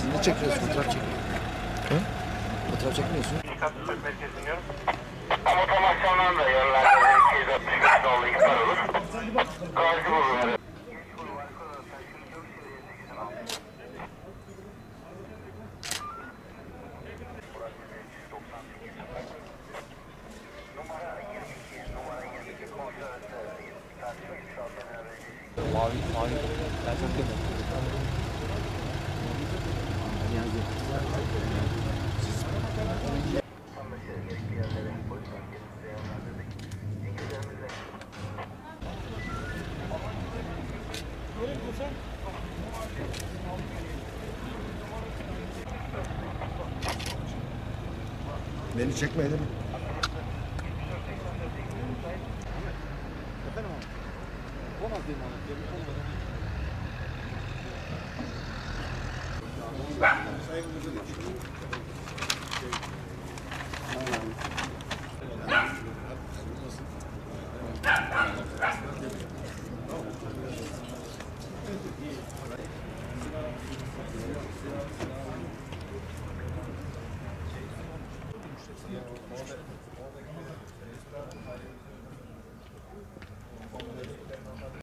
Ne çekiyorsun? Fotoğraf çekiyorsun. Hı? Fotoğraf çekmiyorsun. Dikkat merkez dinliyorum. Ama tam akşamdan da yerlerde 265 dolu ihbar olur. Gazi bulunur. Mavi. Ben çok demedim. Beni çekmedi mi? Efendim abi. 16 değil mi? Saygımızı